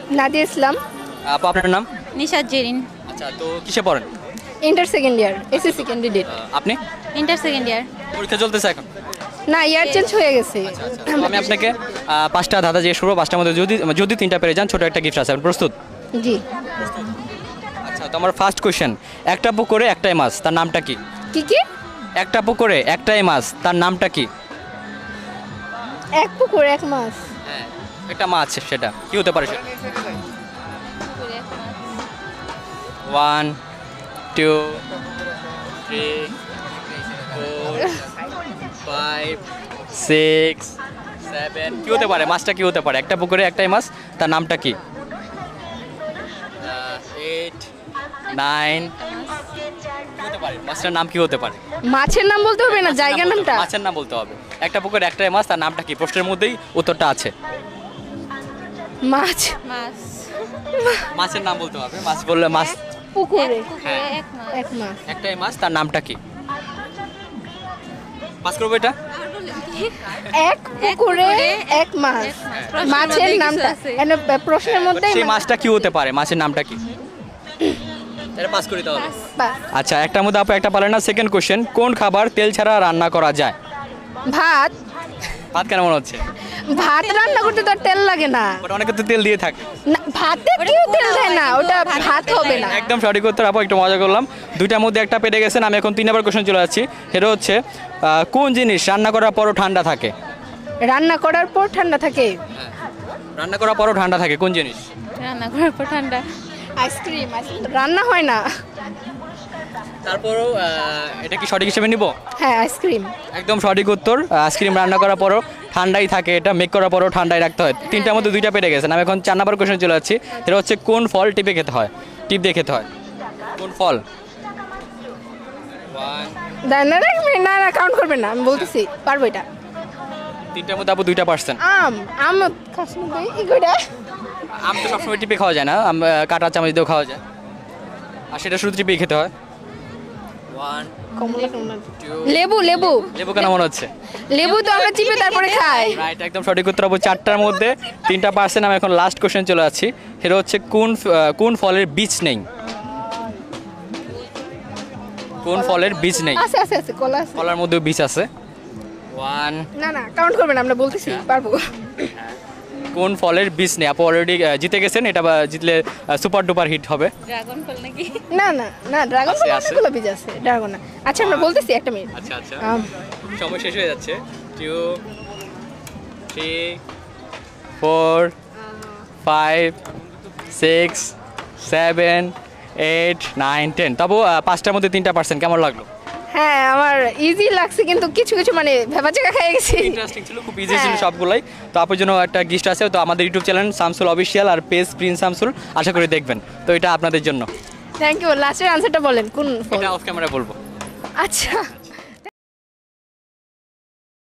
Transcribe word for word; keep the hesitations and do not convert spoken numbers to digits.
নাদিয়া ইসলাম। আপু আপনার নাম? নিশাত জেরিন। আচ্ছা, তো কিসে পড়েন? Inter second year, SSC candidate. আপনি? Inter second year. পরীক্ষা চলতেছে এখন? না, ইয়ার চেঞ্জ হয়ে গেছে। আচ্ছা, আচ্ছা। তো আমি আপনাকে আহ, পাঁচটা ধাঁধা জিজ্ঞেস করবো, পাঁচটার মধ্যে যদি যদি তিনটা পেরে যান ছোট একটা গিফট আছে। আপনি প্রস্তুত? জি। আচ্ছা, তো আমার ফার্স্ট কোয়েশ্চেন, একটা পুকুরে একটাই মাছ, তার নামটা কি? কি কি? একটা পুকুরে একটাই মাছ, তার নামটা কি? এক পুকুর এক মাছ। হ্যাঁ, একটা মাছ, সেটা কি হতে পারে? সেটা one two three four five six seven কি হতে পারে? মাছটা কি হতে পারে? একটা পুকুরে একটাই মাছ, তার নামটা কি? এইট নাইন কি হতে পারে? মাছটার নাম কি হতে পারে? মাছের নাম বলতে হবে না, জায়গার নামটা? মাছের নাম বলতে হবে। একটা পুকুরে একটাই মাছ, তার নামটা কি? প্রশ্নের মধ্যেই উত্তরটা আছে। মাছ। মাছ। মাছের নাম বলতে হবে। মাছ বললে মাছ। পুকুরে হ্যাঁ, এক মাছ। এক মাছ। একটাই মাছ, তার নামটা কি? পাস করবো এটা? এক পুকুরে এক মাছ, মাছের নামটা এনে প্রশ্নের মধ্যে। সেই মাছটা কি হতে পারে? মাছের নামটা কি? এটা পাস করি তাহলে। আচ্ছা, একটার মধ্যে আপু একটা পারলেন না। সেকেন্ড কোশ্চেন, কোন খাবার তেল ছাড়া রান্না করা যায়? ভাত। ভাত কেন মনে হচ্ছে? ভাত রান্না করতে তো আর তেল লাগে না। ওটা অনেকে তো তেল দিয়ে থাকে। না, ভাতে কেউ তেল দেয় না, ওটা ভাত হবে না। একদম সঠিক উত্তর আপু, একটু মজা করলাম। দুইটার মধ্যে একটা পেরে গেছেন। আমি এখন তিন নম্বর কোশ্চেন চলে যাচ্ছি। সেটা হচ্ছে আহ, কোন জিনিস রান্না করার পরও ঠান্ডা থাকে? রান্না করার পর ঠান্ডা থাকে? রান্না করার পরও ঠান্ডা থাকে কোন জিনিস? রান্না করার পর ঠান্ডা। আইসক্রিম। রান্না হয় না। তারপরও এটা কি সঠিক হিসেবে নিব? হ্যাঁ, আইসক্রিম। একদম সঠিক উত্তর। আইসক্রিম রান্না করার পরও ঠান্ডাই থাকে, এটা মেক করার পরও ঠান্ডাই রাখতে হয়। তিনটার মধ্যে দুইটা পেরে গেছেন। আমি এখন চার নম্বর কোশ্চেন চলে যাচ্ছি। এটা হচ্ছে কোন ফল টিপে খেতে হয়? টিপ দিয়ে খেতে হয় কোন ফল? না না না না, কাউন্ট করবেন না, আমি বলতেছি পারবো এটা। তিনটার মধ্যে আপু দুইটা পারছেন। আম। আম খাসনি ভাই ইগুড়া। আম তো সবসময় টিপে খাওয়া যায় না, আম কাঁটা চামচ দিয়েও খাওয়া যায়, আর সেটা শুধু টিপেই খেতে হয়। ওয়ান কমলা কমলা। লেবু লেবু। লেবু কেন মনে হচ্ছে? লেবু তো আমরা চিপে তারপরে খাই। রাইট, একদম সঠিক উত্তর আপু। চারটার মধ্যে তিনটা পারছেন। আমি এখন লাস্ট কোশ্চেন চলে যাচ্ছি। সেটা হচ্ছে কোন কোন ফলের বীজ নেই? কোন ফলের বীজ নেই? আছে আছে আছে, কলা আছে। কলার মধ্যেও বীজ আছে। ওয়ান না না, কাউন্ট করবেন না, আমরা বলতেছি পারবো। কোন ফলের বীজ নেই? আপু অলরেডি জিতে গেছেন। এটা বা জিতলে সুপার ডুপার হিট হবে। ড্রাগন ফল নাকি? না না না, ড্রাগন ফল আছে, অনেকগুলো বীজ আছে, ড্রাগন না। আচ্ছা, আমরা বলতেছি একটা মিনিট। আচ্ছা আচ্ছা, আম। সময় শেষ হয়ে যাচ্ছে। Two three four five six seven eight nine ten তবু আহ, পাঁচটার মধ্যে তিনটা পার্সেন্ট কেমন লাগলো? হ্যাঁ, আমার ইজি লাগছে, কিন্তু কিছু কিছু মানে ভেবা জায়গা খেয়ে গেছি। ইন্টারেস্টিং ছিল, খুব ইজি ছিল সবগুলাই। তো আপনার জন্য একটা গিফট আছে। তো আমাদের ইউটিউব চ্যানেল শামসুল অফিসিয়াল আর পেজ প্রিন্স শামসুল, আশা করি দেখবেন। তো এটা আপনাদের জন্য। Thank you. লাস্টের আনসারটা বলেন কোন ফল? এটা অফ ক্যামেরা বলবো। আচ্ছা।